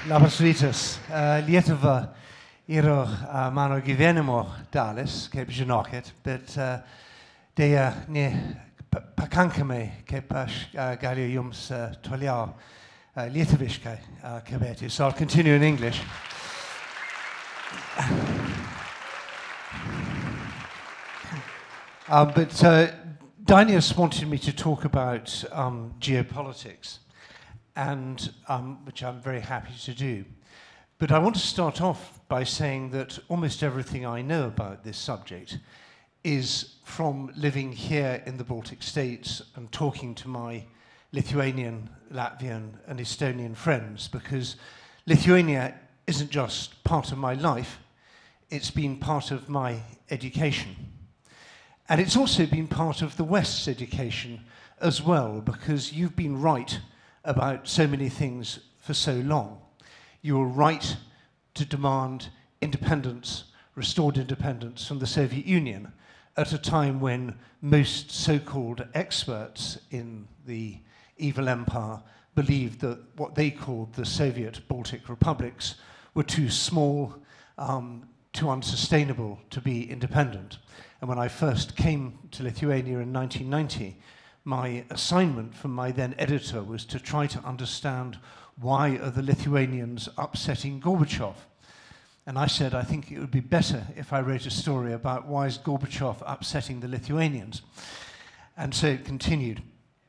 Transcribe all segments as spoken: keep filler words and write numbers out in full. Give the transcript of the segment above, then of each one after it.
Labas rytas. Uh, Lietuva yra uh, mano gyvenimo dalis, kaip žinokit, bet uh, dėja ne pakankamai, kaip aš uh, galiu jums uh, toliau uh, lietuviškai uh, kalbėti. So I'll continue in English. uh, but uh, Danius wanted me to talk about um, geopolitics, and um, which I'm very happy to do. But I want to start off by saying that almost everything I know about this subject is from living here in the Baltic states and talking to my Lithuanian, Latvian and Estonian friends, because Lithuania isn't just part of my life, it's been part of my education. And it's also been part of the West's education as well, because you've been right about so many things for so long. You were right to demand independence, restored independence from the Soviet Union at a time when most so-called experts in the evil empire believed that what they called the Soviet Baltic republics were too small, um, too unsustainable to be independent. And when I first came to Lithuania in nineteen ninety, my assignment from my then editor was to try to understand why are the Lithuanians upsetting Gorbachev. And I said, I think it would be better if I wrote a story about why is Gorbachev upsetting the Lithuanians. And so it continued.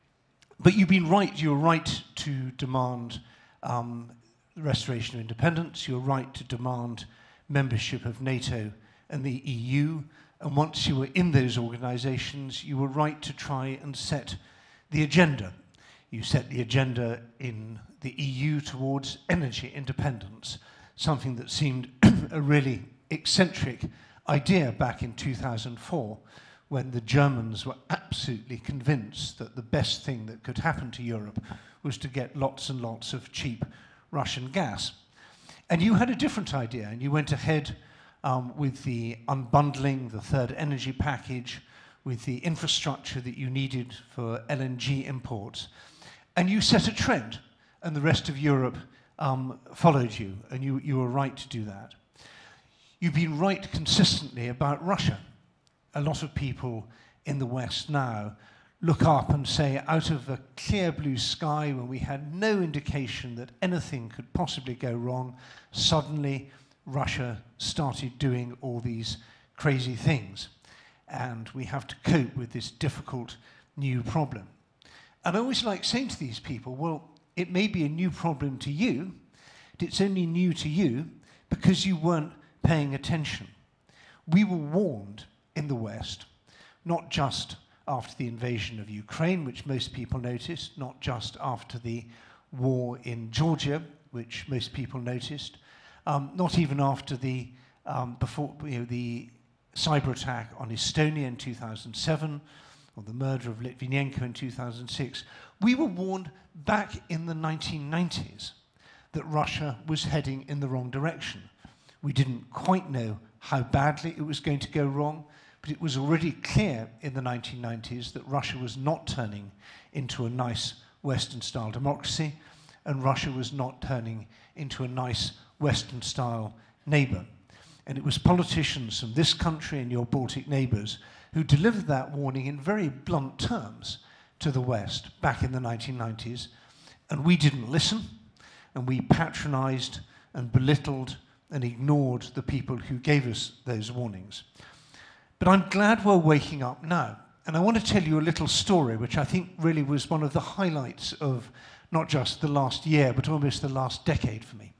But you've been right, you're right to demand um, the restoration of independence, you're right to demand membership of NATO and the E U, and once you were in those organizations, you were right to try and set the agenda. You set the agenda in the E U towards energy independence, something that seemed a really eccentric idea back in two thousand four, when the Germans were absolutely convinced that the best thing that could happen to Europe was to get lots and lots of cheap Russian gas. And you had a different idea, and you went ahead um, with the unbundling, the third energy package, with the infrastructure that you needed for L N G imports. And you set a trend, and the rest of Europe um, followed you, and you, you were right to do that. You've been right consistently about Russia. A lot of people in the West now look up and say, out of a clear blue sky when we had no indication that anything could possibly go wrong, suddenly Russia started doing all these crazy things. And we have to cope with this difficult new problem. And I always like saying to these people, well, it may be a new problem to you, but it's only new to you because you weren't paying attention. We were warned in the West, not just after the invasion of Ukraine, which most people noticed, not just after the war in Georgia, which most people noticed, um, not even after the, um, before, you know, the cyber attack on Estonia in two thousand seven, or the murder of Litvinenko in two thousand six. We were warned back in the nineteen nineties that Russia was heading in the wrong direction. We didn't quite know how badly it was going to go wrong, but it was already clear in the nineteen nineties that Russia was not turning into a nice Western-style democracy, and Russia was not turning into a nice Western-style neighbor. And it was politicians from this country and your Baltic neighbors who delivered that warning in very blunt terms to the West back in the nineteen nineties, and we didn't listen, and we patronized and belittled and ignored the people who gave us those warnings. But I'm glad we're waking up now, and I want to tell you a little story which I think really was one of the highlights of not just the last year, but almost the last decade for me.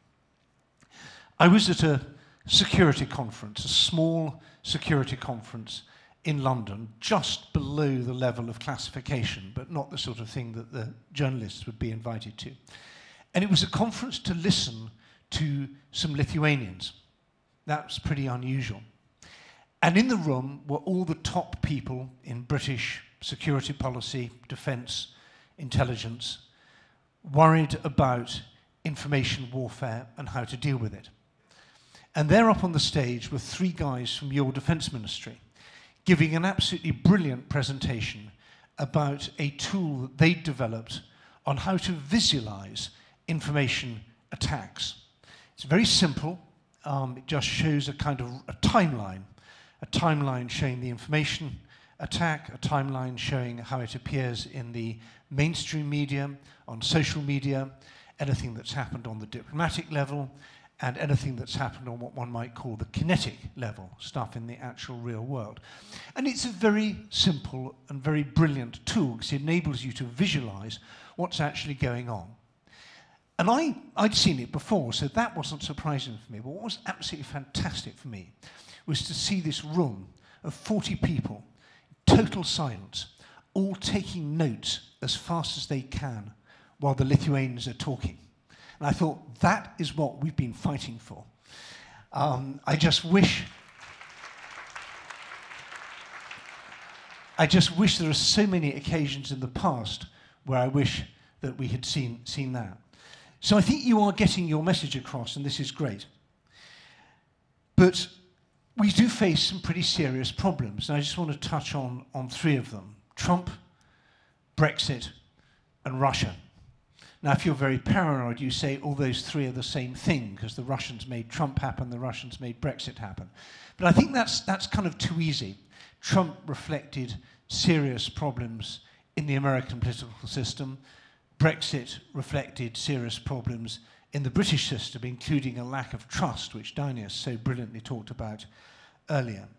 I was at a security conference, a small security conference in London, just below the level of classification, but not the sort of thing that the journalists would be invited to. And it was a conference to listen to some Lithuanians. That was pretty unusual. And in the room were all the top people in British security policy, defense, intelligence, worried about information warfare and how to deal with it. And there up on the stage were three guys from your defense ministry giving an absolutely brilliant presentation about a tool that they'd developed on how to visualize information attacks It's very simple. Um, it just shows a kind of a timeline, a timeline showing the information attack, a timeline showing how it appears in the mainstream media, on social media, anything that's happened on the diplomatic level, and anything that's happened on what one might call the kinetic level, stuff in the actual real world. And it's a very simple and very brilliant tool because it enables you to visualize what's actually going on. And I, I'd seen it before, so that wasn't surprising for me. But what was absolutely fantastic for me was to see this room of forty people, total silence, all taking notes as fast as they can while the Lithuanians are talking. And I thought, that is what we've been fighting for. Um, I just wish... I just wish there are so many occasions in the past where I wish that we had seen, seen that. So I think you are getting your message across, and this is great. But we do face some pretty serious problems, and I just want to touch on, on three of them. Trump, Brexit, and Russia. Now, if you're very paranoid, you say all those three are the same thing, because the Russians made Trump happen, the Russians made Brexit happen. But I think that's, that's kind of too easy. Trump reflected serious problems in the American political system. Brexit reflected serious problems in the British system, including a lack of trust, which Diana so brilliantly talked about earlier.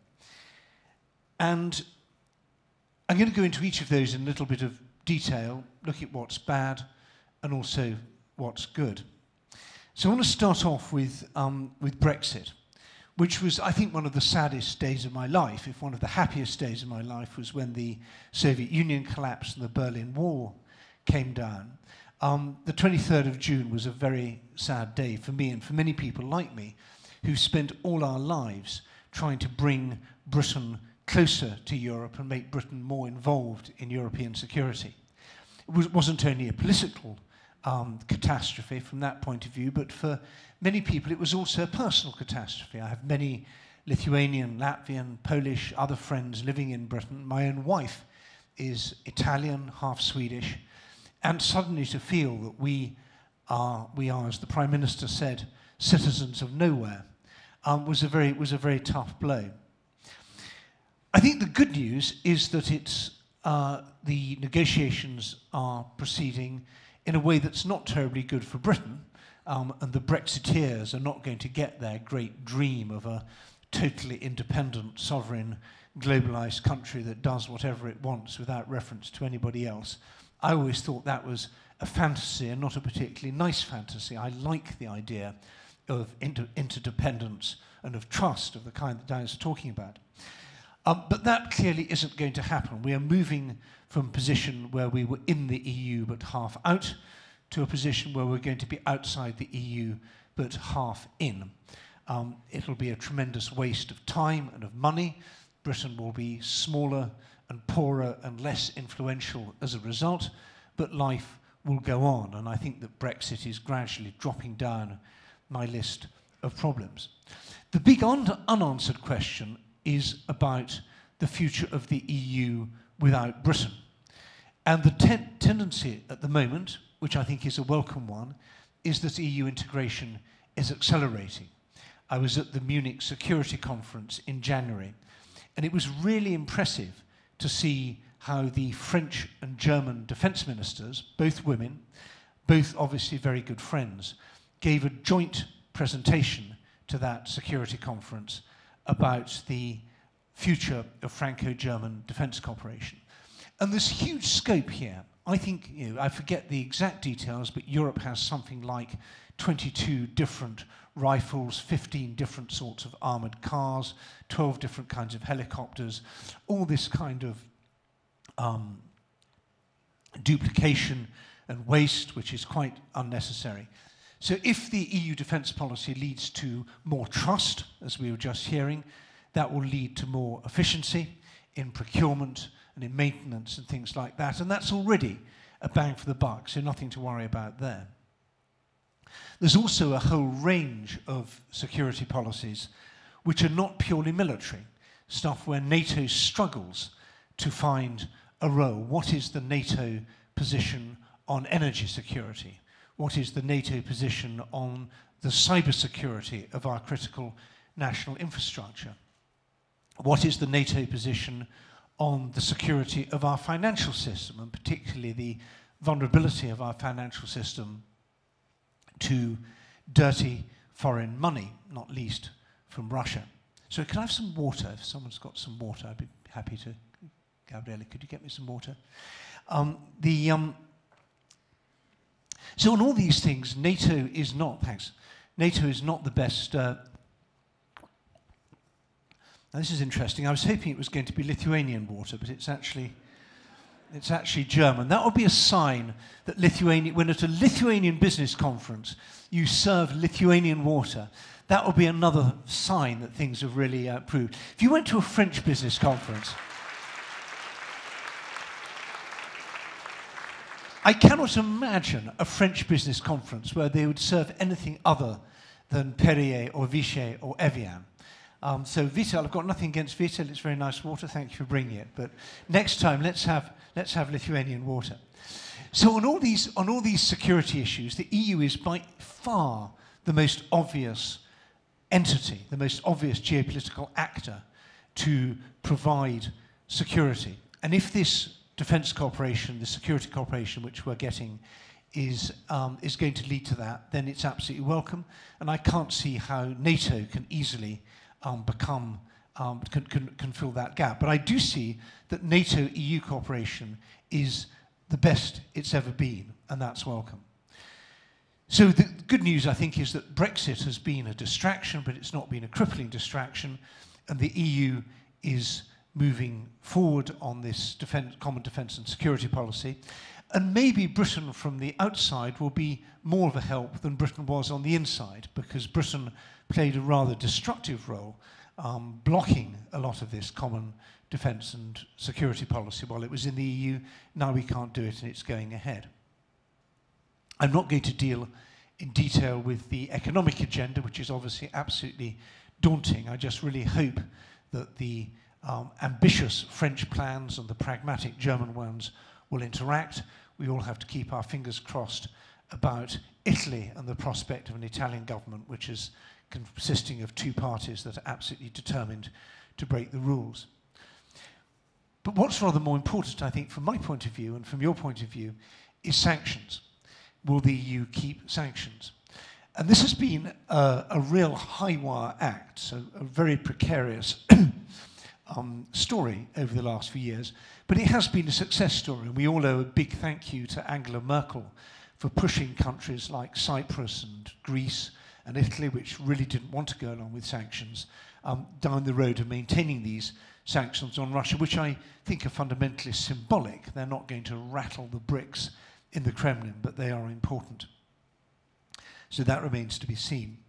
And I'm going to go into each of those in a little bit of detail, look at what's bad, and also what's good. So I want to start off with, um, with Brexit, which was, I think, one of the saddest days of my life. If one of the happiest days of my life was when the Soviet Union collapsed and the Berlin Wall came down. Um, the twenty-third of June was a very sad day for me and for many people like me who spent all our lives trying to bring Britain closer to Europe and make Britain more involved in European security. It was, wasn't only a political Um, catastrophe from that point of view, but for many people it was also a personal catastrophe. I have many Lithuanian, Latvian, Polish, other friends living in Britain. My own wife is Italian, half Swedish, and suddenly to feel that we are, we are, as the Prime Minister said, citizens of nowhere, um, was a very, was a very tough blow. I think the good news is that it's, uh, the negotiations are proceeding in a way that's not terribly good for Britain, um, and the Brexiteers are not going to get their great dream of a totally independent, sovereign, globalized country that does whatever it wants without reference to anybody else. I always thought that was a fantasy and not a particularly nice fantasy. I like the idea of inter interdependence and of trust of the kind that Diana's talking about. Um, but that clearly isn't going to happen. We are moving from a position where we were in the E U but half out to a position where we're going to be outside the E U but half in. Um, it'll be a tremendous waste of time and of money. Britain will be smaller and poorer and less influential as a result, but life will go on, and I think that Brexit is gradually dropping down my list of problems. The big un unanswered question is about the future of the E U without Britain. And the ten tendency at the moment, which I think is a welcome one, is that E U integration is accelerating. I was at the Munich Security Conference in January, and it was really impressive to see how the French and German defense ministers, both women, both obviously very good friends, gave a joint presentation to that security conference about the future of Franco-German defense cooperation. And there's huge scope here. I think, you know, I forget the exact details, but Europe has something like twenty-two different rifles, fifteen different sorts of armored cars, twelve different kinds of helicopters, all this kind of um, duplication and waste, which is quite unnecessary. So if the E U defense policy leads to more trust, as we were just hearing, that will lead to more efficiency in procurement and in maintenance and things like that. And that's already a bang for the buck, so nothing to worry about there. There's also a whole range of security policies which are not purely military, stuff where NATO struggles to find a role. What is the NATO position on energy security? What is the NATO position on the cybersecurity of our critical national infrastructure? What is the NATO position on the security of our financial system, and particularly the vulnerability of our financial system to dirty foreign money, not least from Russia? So can I have some water? If someone's got some water, I'd be happy to. Gabriella, could you get me some water? Um, the, um, so on all these things, NATO is not, thanks, NATO is not the best. Uh, now this is interesting. I was hoping it was going to be Lithuanian water, but it's actually, it's actually German. That would be a sign that Lithuania, when at a Lithuanian business conference you serve Lithuanian water, that would be another sign that things have really uh, improved. If you went to a French business conference, I cannot imagine a French business conference where they would serve anything other than Perrier or Vichy or Evian. Um, so Vitel, I've got nothing against Vitel, it's very nice water, thank you for bringing it. But next time, let's have, let's have Lithuanian water. So on all, these, on all these security issues, the E U is by far the most obvious entity, the most obvious geopolitical actor to provide security. And if this defense cooperation, the security cooperation which we're getting is, um, is going to lead to that, then it's absolutely welcome. And I can't see how NATO can easily um, become, um, can, can, can fill that gap. But I do see that NATO-E U cooperation is the best it's ever been, and that's welcome. So the good news, I think, is that Brexit has been a distraction, but it's not been a crippling distraction, and the E U is moving forward on this defense, common defence and security policy. And maybe Britain from the outside will be more of a help than Britain was on the inside, because Britain played a rather destructive role um, blocking a lot of this common defence and security policy while it was in the E U. Now we can't do it and it's going ahead. I'm not going to deal in detail with the economic agenda, which is obviously absolutely daunting. I just really hope that the um, ambitious French plans and the pragmatic German ones will interact. We all have to keep our fingers crossed about Italy and the prospect of an Italian government which is consisting of two parties that are absolutely determined to break the rules. But what's rather more important, I think, from my point of view and from your point of view, is sanctions. Will the E U keep sanctions? And this has been a, a real high-wire act, so a very precarious um, story over the last few years, but it has been a success story, and we all owe a big thank you to Angela Merkel for pushing countries like Cyprus and Greece and Italy, which really didn't want to go along with sanctions, um, down the road of maintaining these sanctions on Russia, which I think are fundamentally symbolic. They're not going to rattle the bricks in the Kremlin, but they are important. So that remains to be seen.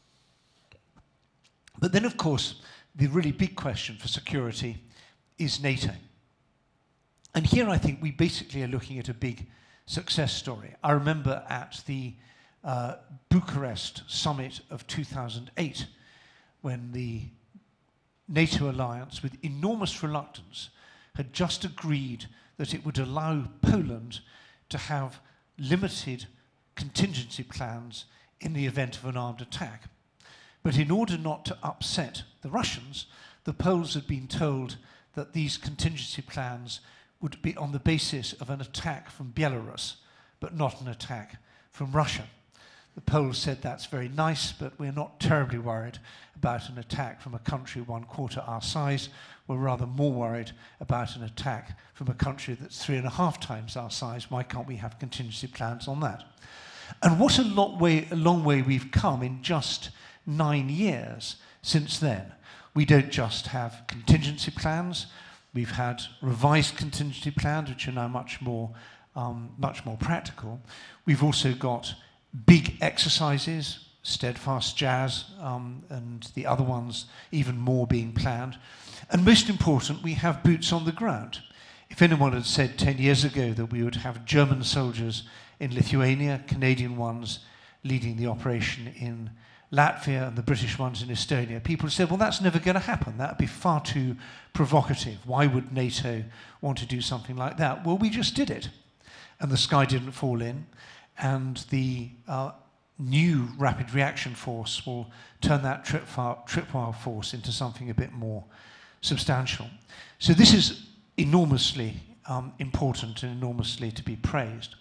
But then, of course, the really big question for security is NATO. And here I think we basically are looking at a big success story. I remember at the uh, Bucharest summit of two thousand eight, when the NATO alliance, with enormous reluctance, had just agreed that it would allow Poland to have limited contingency plans in the event of an armed attack. But in order not to upset the Russians, the Poles had been told that these contingency plans would be on the basis of an attack from Belarus, but not an attack from Russia. The Poles said that's very nice, but we're not terribly worried about an attack from a country one quarter our size. We're rather more worried about an attack from a country that's three and a half times our size. Why can't we have contingency plans on that? And what a, lot way, a long way we've come in just nine years since then. We don't just have contingency plans. We've had revised contingency plans, which are now much more, um, much more practical. We've also got big exercises, Steadfast Jazz, um, and the other ones even more being planned. And most important, we have boots on the ground. If anyone had said ten years ago that we would have German soldiers in Lithuania, Canadian ones leading the operation in Latvia and the British ones in Estonia, people said, well, that's never going to happen. That would be far too provocative. Why would NATO want to do something like that? Well, we just did it. And the sky didn't fall in. And the uh, new rapid reaction force will turn that tripwire, tripwire force into something a bit more substantial. So this is enormously um, important and enormously to be praised.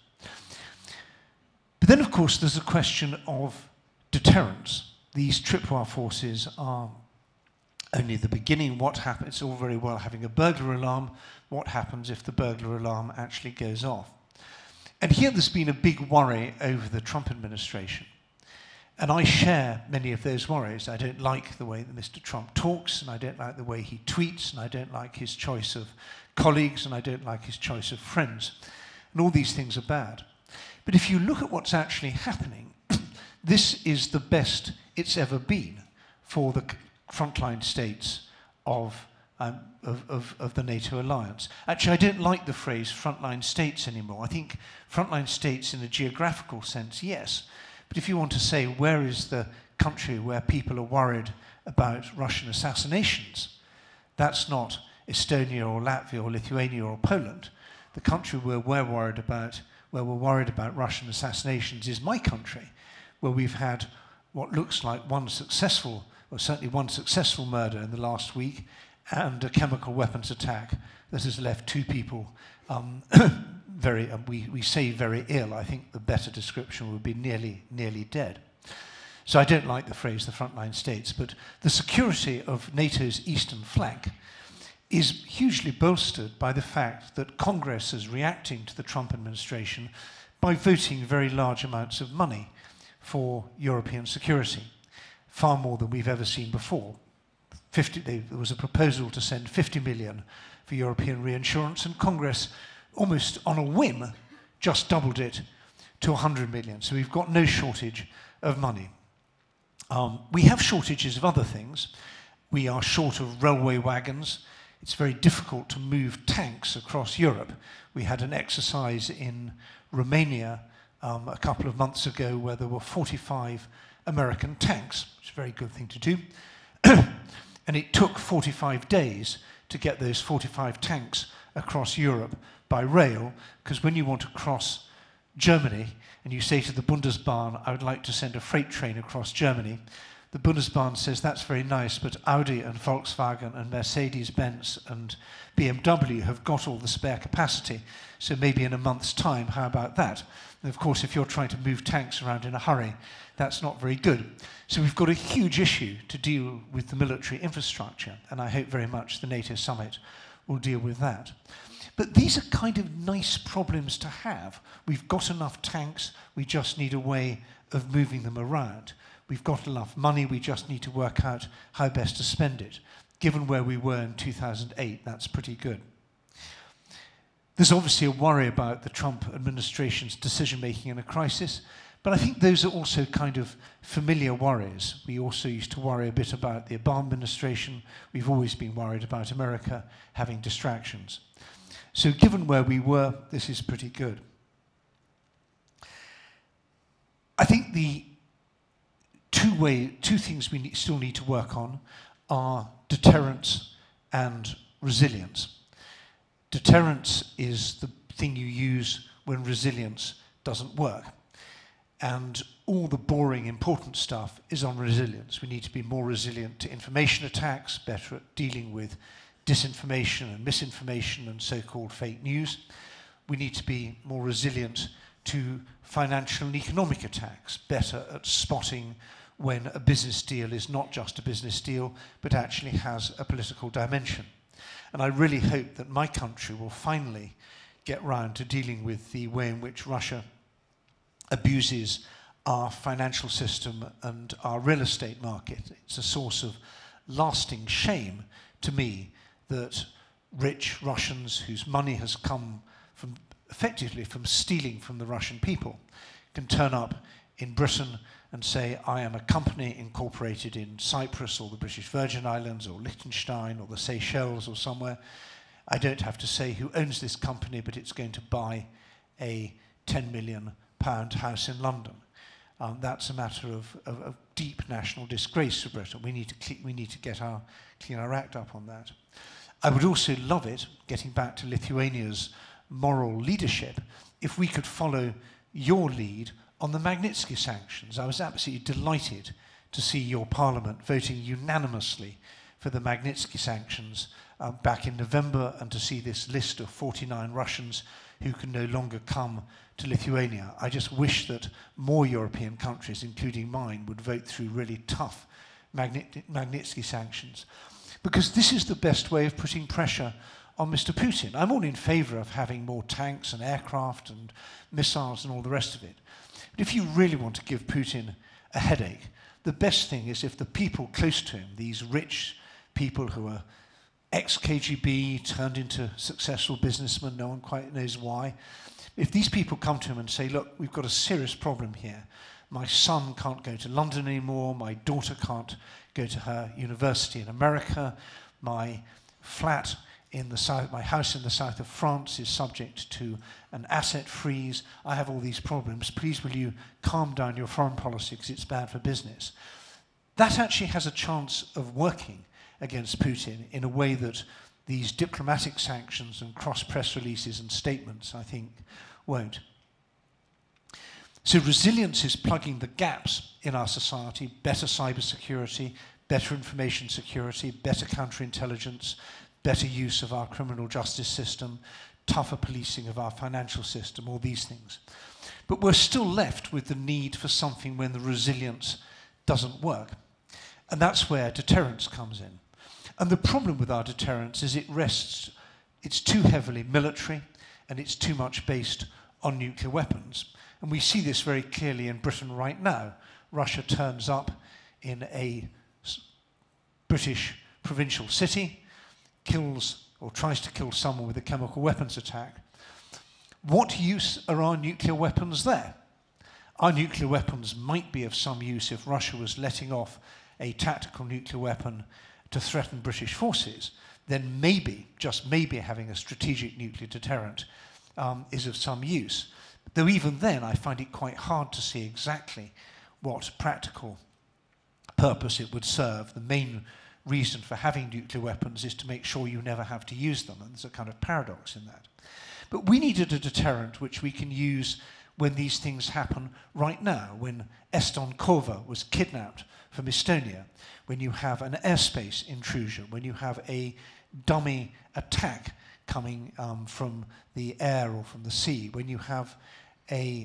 But then, of course, there's a question of deterrence. These tripwire forces are only the beginning. What happens? It's all very well having a burglar alarm. What happens if the burglar alarm actually goes off? And here there's been a big worry over the Trump administration. And I share many of those worries. I don't like the way that Mister Trump talks, and I don't like the way he tweets, and I don't like his choice of colleagues, and I don't like his choice of friends. And all these things are bad. But if you look at what's actually happening, this is the best it's ever been for the frontline states of, um, of, of, of the NATO alliance. Actually, I don't like the phrase frontline states anymore. I think frontline states in a geographical sense, yes. But if you want to say where is the country where people are worried about Russian assassinations, that's not Estonia or Latvia or Lithuania or Poland. The country where we're worried about, where we're worried about Russian assassinations is my country, where we've had what looks like one successful, or certainly one successful murder in the last week, and a chemical weapons attack that has left two people um, very, uh, we, we say very ill. I think the better description would be nearly, nearly dead. So I don't like the phrase the frontline states, but the security of NATO's eastern flank is hugely bolstered by the fact that Congress is reacting to the Trump administration by voting very large amounts of money for European security, far more than we've ever seen before. fifty, there was a proposal to send fifty million for European reinsurance, and Congress, almost on a whim, just doubled it to one hundred million. So we've got no shortage of money. Um, we have shortages of other things. We are short of railway wagons. It's very difficult to move tanks across Europe. We had an exercise in Romania um, a couple of months ago where there were forty-five American tanks, which is a very good thing to do. And it took forty-five days to get those forty-five tanks across Europe by rail, because when you want to cross Germany and you say to the Bundesbahn, I would like to send a freight train across Germany, the Bundesbahn says, that's very nice, but Audi and Volkswagen and Mercedes-Benz and B M W have got all the spare capacity, so maybe in a month's time, how about that? And of course, if you're trying to move tanks around in a hurry, that's not very good. So we've got a huge issue to deal with the military infrastructure, and I hope very much the NATO summit will deal with that. But these are kind of nice problems to have. We've got enough tanks, we just need a way of moving them around. We've got enough money, we just need to work out how best to spend it. Given where we were in two thousand eight, that's pretty good. There's obviously a worry about the Trump administration's decision-making in a crisis, but I think those are also kind of familiar worries. We also used to worry a bit about the Obama administration. We've always been worried about America having distractions. So given where we were, this is pretty good. I think the two, way, two things we need, still need to work on are deterrence and resilience. Deterrence is the thing you use when resilience doesn't work. And all the boring, important stuff is on resilience. We need to be more resilient to information attacks, better at dealing with disinformation and misinformation and so-called fake news. We need to be more resilient to financial and economic attacks, better at spotting when a business deal is not just a business deal, but actually has a political dimension. And I really hope that my country will finally get round to dealing with the way in which Russia abuses our financial system and our real estate market. It's a source of lasting shame to me that rich Russians whose money has come from effectively from stealing from the Russian people can turn up in Britain and say, I am a company incorporated in Cyprus or the British Virgin Islands or Liechtenstein or the Seychelles or somewhere. I don't have to say who owns this company, but it's going to buy a ten million pound house in London. Um, that's a matter of, of, of deep national disgrace for Britain. We need to, we need to get our, clean our act up on that. I would also love it, getting back to Lithuania's moral leadership, if we could follow your lead On the Magnitsky sanctions, I was absolutely delighted to see your parliament voting unanimously for the Magnitsky sanctions uh, back in November, and to see this list of forty-nine Russians who can no longer come to Lithuania. I just wish that more European countries, including mine, would vote through really tough Magnit Magnitsky sanctions, because this is the best way of putting pressure on Mister Putin. I'm all in favour of having more tanks and aircraft and missiles and all the rest of it. But if you really want to give Putin a headache, the best thing is if the people close to him, these rich people who are ex-K G B, turned into successful businessmen, no one quite knows why, if these people come to him and say, look, we've got a serious problem here. My son can't go to London anymore, my daughter can't go to her university in America, my flat in the south, my house in the south of France is subject to an asset freeze, I have all these problems, please will you calm down your foreign policy because it's bad for business. That actually has a chance of working against Putin in a way that these diplomatic sanctions and cross-press releases and statements, I think, won't. So resilience is plugging the gaps in our society: better cybersecurity, better information security, better counterintelligence, better use of our criminal justice system, tougher policing of our financial system, all these things. But we're still left with the need for something when the resilience doesn't work. And that's where deterrence comes in. And the problem with our deterrence is it rests, it's too heavily military, and it's too much based on nuclear weapons. And we see this very clearly in Britain right now. Russia turns up in a British provincial city, kills or tries to kill someone with a chemical weapons attack. What use are our nuclear weapons there? Our nuclear weapons might be of some use if Russia was letting off a tactical nuclear weapon to threaten British forces. Then maybe, just maybe, having a strategic nuclear deterrent um, is of some use. Though even then, I find it quite hard to see exactly what practical purpose it would serve. The main reason for having nuclear weapons is to make sure you never have to use them, and there's a kind of paradox in that. But we needed a deterrent which we can use when these things happen right now, when Eston Kova was kidnapped from Estonia, when you have an airspace intrusion, when you have a dummy attack coming um, from the air or from the sea, when you have a,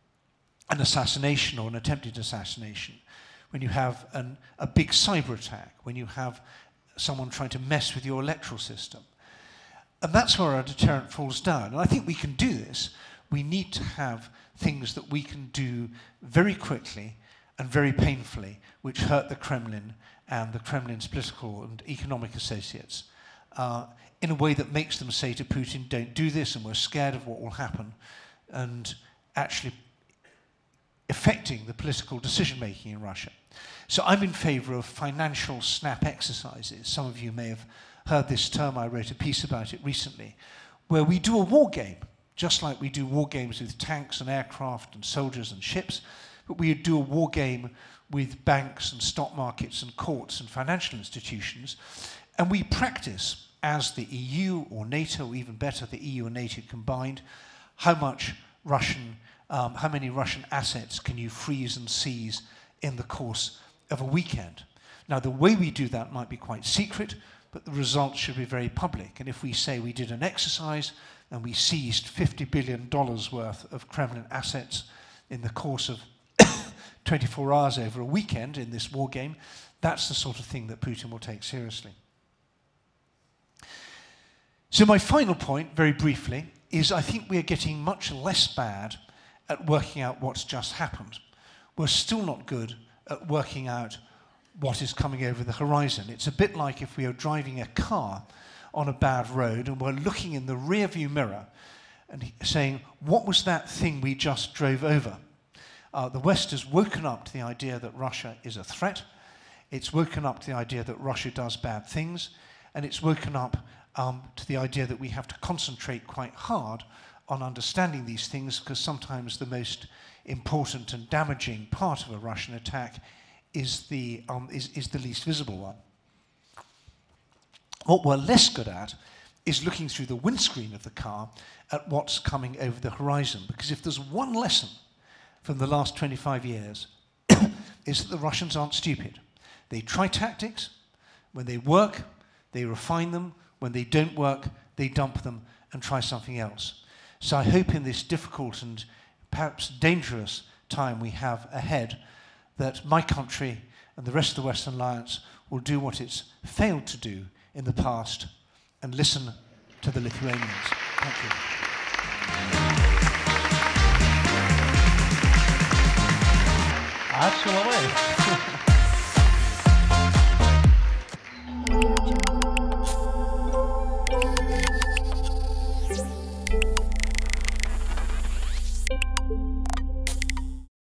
an assassination or an attempted assassination, when you have an, a big cyber attack, when you have someone trying to mess with your electoral system. And that's where our deterrent falls down. And I think we can do this. We need to have things that we can do very quickly and very painfully, which hurt the Kremlin and the Kremlin's political and economic associates, uh, in a way that makes them say to Putin, don't do this, and we're scared of what will happen, and actually affecting the political decision-making in Russia. So I'm in favor of financial snap exercises. Some of you may have heard this term. I wrote a piece about it recently, where we do a war game, just like we do war games with tanks and aircraft and soldiers and ships, but we do a war game with banks and stock markets and courts and financial institutions, and we practice, as the E U or NATO, or even better, the E U and NATO combined, how much Russian Um, how many Russian assets can you freeze and seize in the course of a weekend? Now, the way we do that might be quite secret, but the results should be very public. And if we say we did an exercise and we seized fifty billion dollars worth of Kremlin assets in the course of twenty-four hours over a weekend in this war game, that's the sort of thing that Putin will take seriously. So my final point, very briefly, is I think we are getting much less bad at working out what's just happened. We're still not good at working out what is coming over the horizon. It's a bit like if we are driving a car on a bad road and we're looking in the rearview mirror and saying, what was that thing we just drove over? Uh, the West has woken up to the idea that Russia is a threat. It's woken up to the idea that Russia does bad things. And it's woken up um, to the idea that we have to concentrate quite hard on understanding these things, because sometimes the most important and damaging part of a Russian attack is the, um, is, is the least visible one. What we're less good at is looking through the windscreen of the car at what's coming over the horizon, because if there's one lesson from the last twenty-five years is that the Russians aren't stupid. They try tactics. When they work, they refine them. When they don't work, they dump them and try something else. So I hope in this difficult and perhaps dangerous time we have ahead that my country and the rest of the Western Alliance will do what it's failed to do in the past and listen to the Lithuanians. Thank you. Ačiū labai.